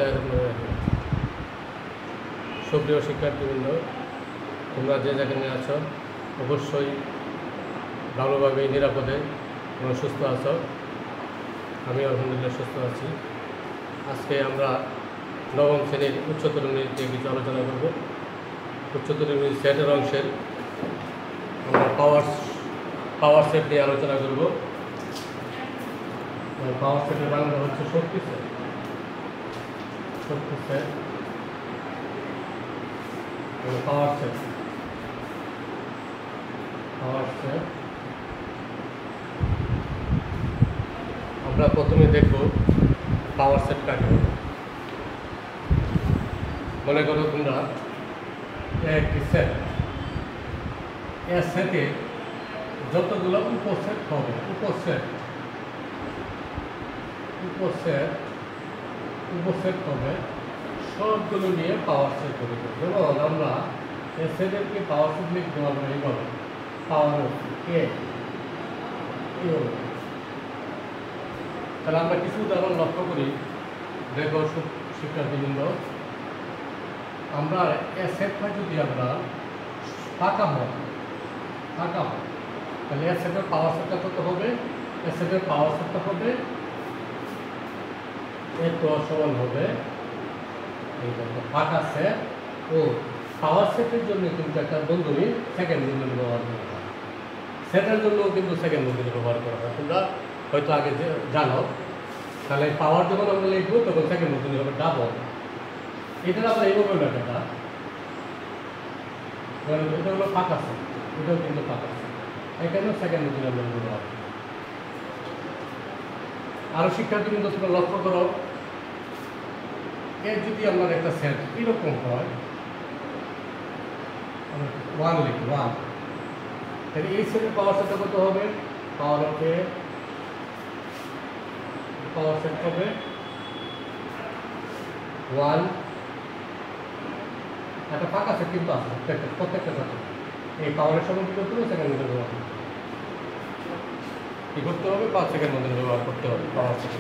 বিসমিল্লাহির রহমানির রহিম। সুপ্রিয় শিক্ষার্থীবৃন্দ, তোমরা যে যেখানে আছো অবশ্যই ভালোভাবে নিরাপদে এবং সুস্থ আছো। আমি আলহামদুলিল্লাহ সুস্থ আছি। আজকে আমরা নবম শ্রেণীর উচ্চতর ইংরেজিতে কিছু আলোচনা করব। উচ্চতর ইংরেজি সেটের অংশের আমরা পাওয়ার সেট নিয়ে আলোচনা করব। পাওয়ার সেটের বাংলা হচ্ছে শক্তি সেট। পাওয়ার সেট আমরা প্রথমে দেখব পাওয়ার সেট কাকে বলে। মনে করো তোমরা একটি সেট, এর সেটে যতগুলো উপসেট হবে উপসেট হবে সবগুলো নিয়ে পাওয়ার সেট তৈরি করবো। যেমন আমরা এই সেটেরকে পাওয়ার সেট লিখতে পারবো এইভাবে, পাওয়ার কে। তাহলে আমরা কিছু উদাহরণ লক্ষ্য করি। দেখো শিক্ষার্থীবৃন্দ, আমরা এই সেটটা যদি আমরা ফাঁকা হয় তাহলে এর সেটের পাওয়ার সেটটা কত হবে? এর সেটের পাওয়ার সেটটা হবে এত সমান হবে এই ফাঁকা সেট। ও পাওয়ার সেটের জন্য কিন্তু একটা বন্ধনী সেকেন্ড বন্ধনী ব্যবহার করা হয়, সেটের জন্য কিন্তু সেকেন্ড বন্ধনী ব্যবহার করা হয়। তোমরা হয়তো আগে জানো। তাহলে পাওয়ার যখন আমরা লিখবো তখন সেকেন্ড বন্ধনী হবে ডাবল। এটা আমরা এইভাবে লেখাটা, এটা হলো ফাঁকা সেট, এটাও কিন্তু ফাঁকা সেট, এখানেও সেকেন্ড বন্ধনী আমরা ব্যবহার করি। আরও শিক্ষার্থী কিন্তু তোমরা লক্ষ্য করো, এর যদি আমার একটা সেট এরকম হয়, ওয়ান লিখি, ওয়ান, তাহলে এই সেটের পাওয়ার সেটটা কত হবে? পাওয়ার সেট হবে ওয়ান। একটা ফাঁকা সেট কিন্তু আছে প্রত্যেকটা সাথে। এই পাওয়ারের সময় কি করতে হবে? সেকেন্ড মধ্যে ব্যবহার করতে হবে। কি করতে হবে? 5 সেকেন্ড মধ্যে ব্যবহার করতে হবে পাওয়ার সেট।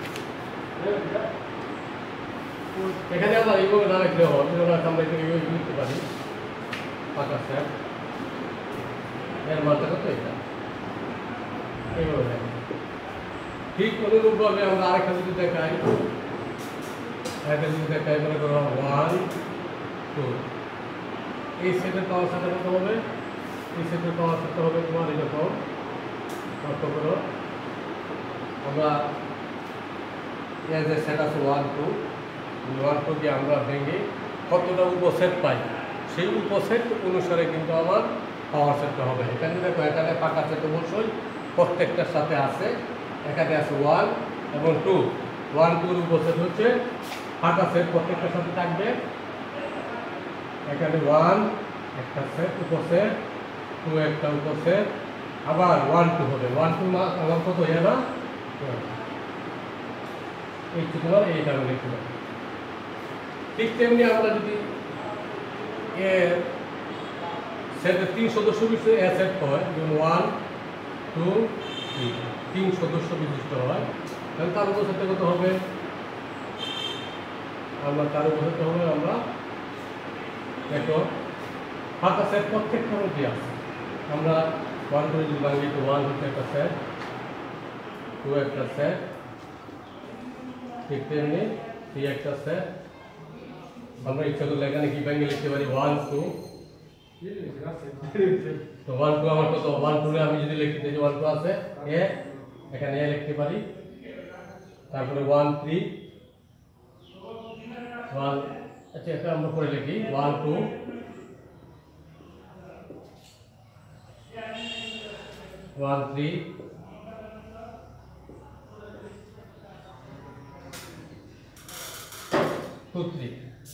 এখানে আবার এইভাবে না লিখলে হবে, আমরা এইভাবে লিখতে পারি ফাঁকা সেট, এর মানটা কত? এটা এইভাবে দেখি। ঠিক অনুরূপভাবে আমরা আরেকটা যদি দেখাই, মনে করো 1 2, এই সেটের পাওয়ার সেটটা কত হবে? এই সেটের পাওয়ার সেটটা হবে তোমার এরকম। লক্ষ্য করো, আমরা এর যে সেট আছে 1 2, 1 2 কে আমরা ভেঙে কতটা উপসেট পাই, সেই উপসেট অনুসারে কিন্তু আমার পাওয়ার সেটটা হবে। এখানে দেখো, এখানে ফাঁকা সেট অবশ্যই প্রত্যেকটার সাথে আছে। এখানে আছে 1 এবং 2, 1 2 উপসেট হচ্ছে ফাঁকা সেট প্রত্যেকটার সাথে থাকবে। এখানে 1 একটা সেট উপসেট, 2 একটা উপসেট, আবার 1 2 হবে। 1 2 আমার কত হয়ে না? এই তোমার এই কারণে লিখতে পারি। ঠিক তেমনি আমরা যদি এর সেটের 3 সদস্য বিশিষ্ট এ সেট হয়, যেমন 1 2 3, 3 সদস্য বিশিষ্ট হয়, তাহলে তার উপসেটটা কত হবে? আমরা দেখো ফাঁকা সেট প্রত্যেকটার মধ্যে আছে। আমরা 1 2 যদি ভাঙি তো 1 হচ্ছে একটা সেট, 2 একটা সেট, ঠিক তেমনি 3 একটা সেট। আমরা ইচ্ছা করলে এখানে কি ভেঙে লিখতে পারি 1 2। তো 1 2 আমার কত? 1 2 আমি যদি লিখতে চাই 1 2 আছে এ, এখানে এ লিখতে পারি। তারপরে 1 3 1, আচ্ছা এটা আমরা পরে লিখি 1 2 1 3 2 3।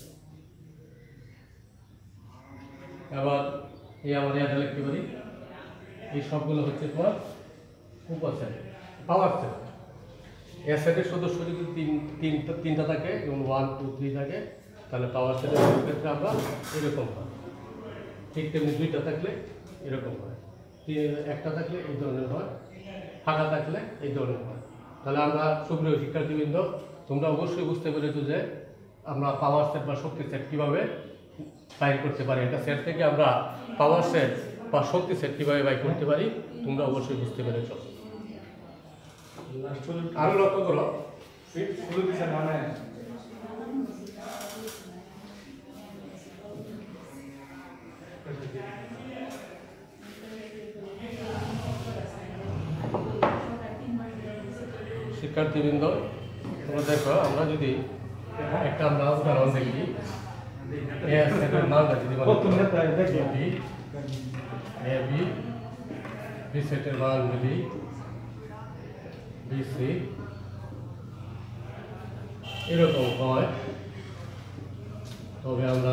আবার এই আমরা এটা লিখতে পারি। এই সবগুলো হচ্ছে তোমার উপসেট, পাওয়ার সেট। এর সেটের সদস্য যদি তিনটা থাকে এবং 1 2 3 থাকে, তাহলে পাওয়ার সেটের ক্ষেত্রে আমরা এরকম হয়। ঠিক তেমনি 2টা থাকলে এরকম হয়, একটা থাকলে এই ধরনের হয়, ফাঁকা থাকলে এই ধরনের হয়। তাহলে আমরা সুপ্রিয় শিক্ষার্থীবৃন্দ, তোমরা অবশ্যই বুঝতে পেরেছো যে আমরা পাওয়ার সেট বা শক্তি সেট কীভাবে বাইর করতে পারি, একটা সেট থেকে আমরা পাওয়ার সেট বা শক্তি সেট কীভাবে বাইর করতে পারি তোমরা অবশ্যই বুঝতে পেরেছ। আরও লক্ষ্য করো শিক্ষার্থীবৃন্দ, তোমরা দেখো আমরা যদি একটা আমরা উদাহরণ দেখি, এ সেটের মানটা যদি এ বি, বি সেটের মান যদি বি সি এরকম হয়, তবে আমরা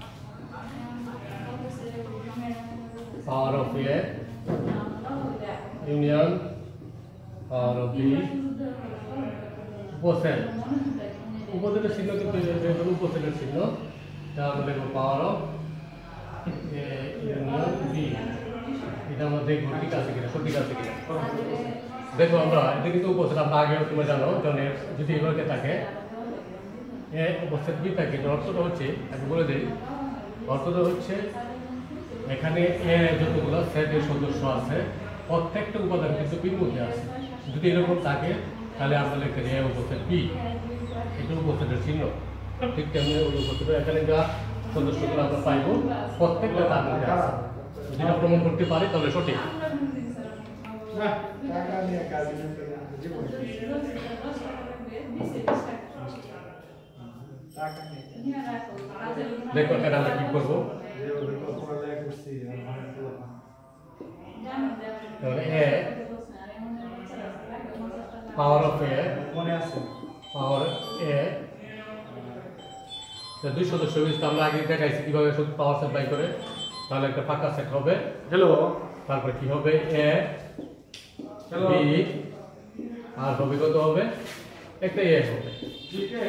power of A union power of B উপসেট, উপসেটের চিহ্ন কিন্তু উপসেটের চিহ্ন, তা আমরা দেখবো power of A union B. এটা আমরা দেখবো ঠিক আছে কিনা, সঠিক আছে কিনা। দেখো আমরা এটা কিন্তু উপসেট, আমরা আগে তোমরা জানো জনের যদি এভাবে থাকে এ উপসেট বি থাকে, অর্থটা হচ্ছে আমি বলে দিই, অর্থটা হচ্ছে এখানে এ যতগুলো সেটের সদস্য আছে প্রত্যেকটা উপাদান কিন্তু বির মধ্যে আছে। যদি এরকম থাকে তাহলে আমরা লিখতে এ উপসেট বি, এটা উপসেটের চিহ্ন। ঠিক তেমনি ওই উপসেট এখানে যা সদস্যগুলো আমরা পাইব প্রত্যেকটা তার মধ্যে আছে। যেটা প্রমাণ করতে পারি তাহলে সঠিক। দেখো এখানে আমরা কি করবো, এ পাওয়ার অফ এ পাওয়ার এ দুই সদস্য বিশিষ্ট আমরা আগে দেখাইছি কিভাবে শুধু পাওয়ার সেট বাই করে, তাহলে একটা ফাঁকা সেট হবে। হ্যালো, তারপরে কি হবে এ বি আর হবে কত হবে একটা এ হবে। ঠিক আছে,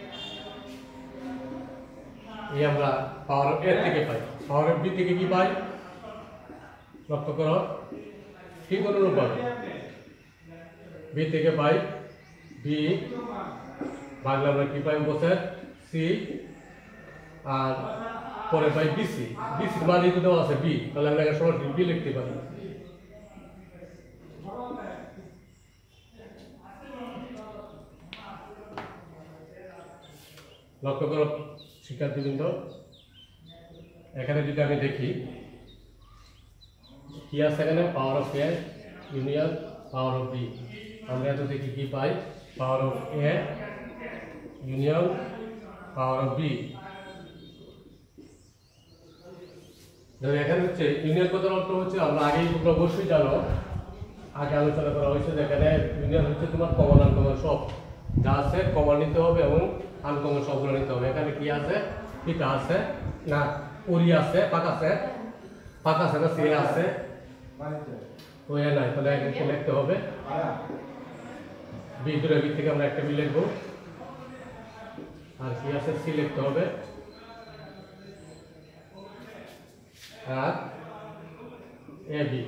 এই আমরা পাওয়ার অফ এ থেকে পাই, পাওয়ার অফ বি থেকে কি পাই লক্ষ্য করো, কি অনুরূপ হবে বি থেকে পাই বি ভাগলে আমরা কি পাই উপসেট সি, আর পরে পাই বিসি, বিসির মান যেহেতু দেওয়া আছে বি, তাহলে আমরা এখানে সরাসরি বি লিখতে পারি। লক্ষ্য করো শিক্ষার্থীবৃন্দ, এখানে যদি আমি দেখি কি আছে এখানে power of A union power of B, আমরা এত দেখি কি পাই power of A union power of B. এখানে হচ্ছে ইউনিয়ন কথার অর্থ হচ্ছে আমরা আগেই তোমরা অবশ্যই জানো, আগে আলোচনা করা হয়েছে, এখানে ইউনিয়ন হচ্ছে তোমার কমন আনকমন সব যা আছে কমন নিতে হবে এবং আনকমন সবগুলো নিতে হবে। এখানে কি আছে থিটা আছে না ওরি আছে পাকা আছে না সি আছে ওই নাই, তাহলে একটা লিখতে হবে বি, দুটো বি থেকে আমরা একটা বি লিখবো, আর কি আছে সি লিখতে হবে, আর এ বি।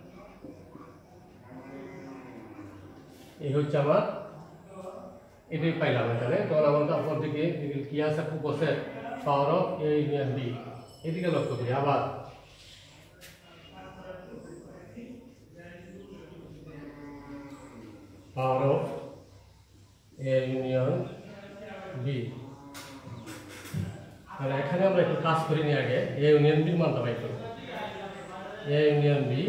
এই হচ্ছে আমার এটাই পাইলাম এখানে। তখন আমাদের অপর দিকে কি আছে উপসেট power of A union B, এদিকে লক্ষ্য করি আবার power of A union B. তাহলে এখানে আমরা একটু কাজ করি নি, আগে এ ইউনিয়ন বির মানটা পাই করব। এ ইউনিয়ন বি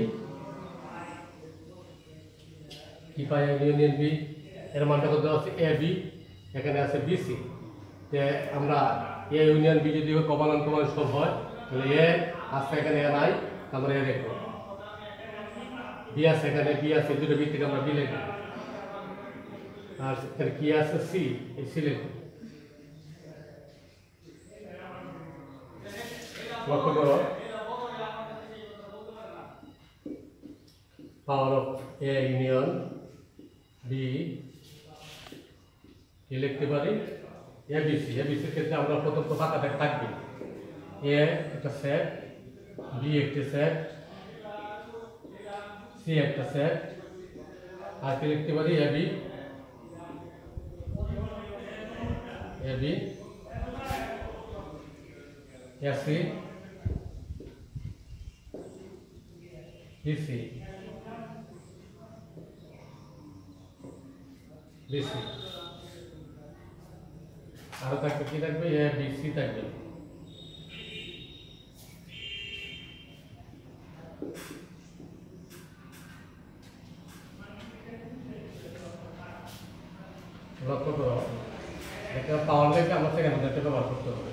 কি পাই, ইউনিয়ন বি এর মানটা কত আছে এ বি, এখানে আছে বিসি। যে আমরা এ ইউনিয়ন বি যদি কমন আনকমন সব হয় তাহলে এ আছে এখানে এ নাই, তারপরে এ দেখবো বি আছে এখানে বি আছে, দুটো বি থেকে আমরা বি লিখবো, আর এখানে কি আছে সি, এই সি লিখবো। লক্ষ্য করো power of A union B কি লিখতে পারি এবিসি। এবিসির ক্ষেত্রে আমরা প্রথম তো ফাঁকা থাকবে, এ একটা সেট, বি একটা সেট, সি একটা সেট, আর কি লিখতে পারি AB, AB AC BC BC আরো থাকবে কি থাকবে এ বিসি থাকবে লক্ষ্য করো এটা পাওয়ার থেকে আমার সেকেন্ড হাজারটা ব্যবহার করতে হবে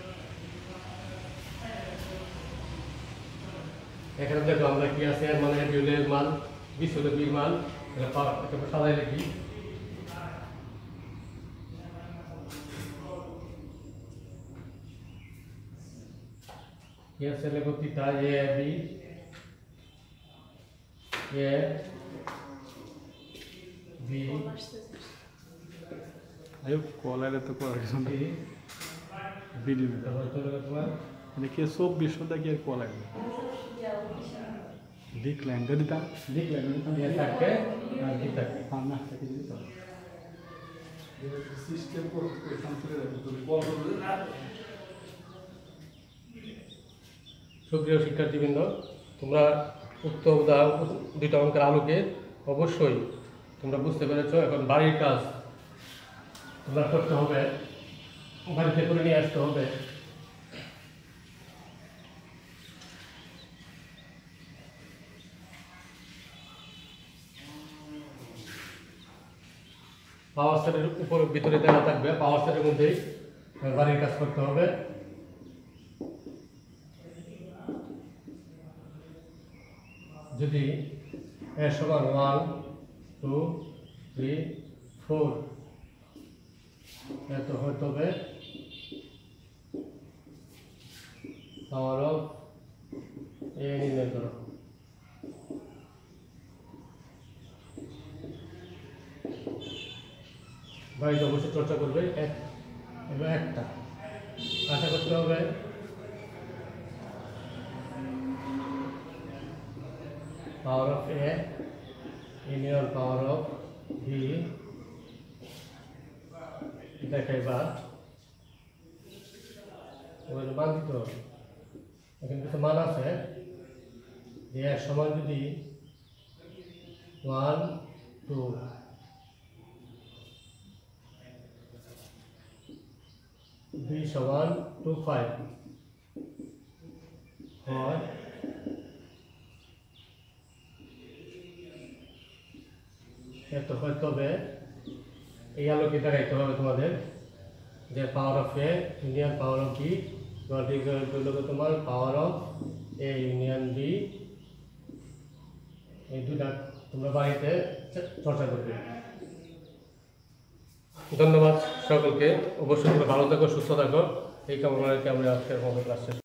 এখানে দেখো আমরা কি আছে মানে বিলের মান 20 হলে বিল মান এটা সাজাই লিখি ये से लेको theta A B A B আয়ো কলারে তো করার কিছু নেই ভিডিও তারপর তো তোমার দেখে 2400 টাকা আর কলা লিখলেন দিতাম ये থাকে আর কি থাকে হ্যাঁ না থেকে দিতাম সিস্টেম করে সামনে রাখো তুমি কল করবে সুপ্রিয় শিক্ষার্থীবৃন্দ তোমরা উক্ত দুইটা অঙ্কের আলোকে অবশ্যই তোমরা বুঝতে পেরেছো এখন বাড়ির কাজ তোমরা করতে হবে বাড়িতে করে নিয়ে আসতে হবে পাওয়ার সেটের উপর ভিতরে দেওয়া থাকবে পাওয়ার সেটের মধ্যেই বাড়ির কাজ করতে হবে যদি এর সমান 1 2 3 4 এত হতে হবে পাওয়ার অফ এ নির্ণয় করো বাড়িতে অবশ্যই চর্চা করবে একটা আশা করতে হবে power of A union power of B দেখাইবা এবার মান দিতে হবে এখানে কিছু মান আছে যে এর সমান যদি 1 2 B সমান 25 হয় এত হয়তো হবে এই আলোকে দেখাইতে হবে তোমাদের যে power of A union power of B তোমার power of A union B এই দুটা তোমরা বাড়িতে চর্চা করবে ধন্যবাদ সকলকে অবশ্যই তোমরা ভালো থাকো সুস্থ থাকো এই কামনা রেখে আমরা আজকের ক্লাস শেষ